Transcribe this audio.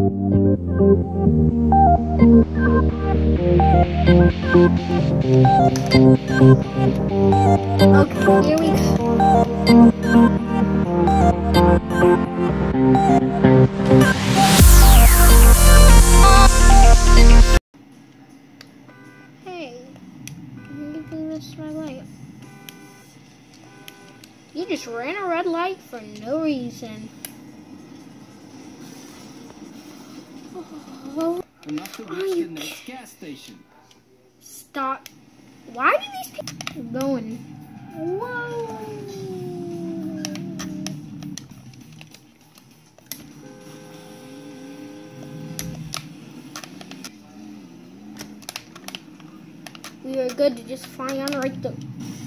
Okay, here we go. Hey, can you do this red light? You just ran a red light for no reason. Oh, Enough to reach the next gas station. stop. Why do these people keep going? Whoa. We are good to just fly on right through.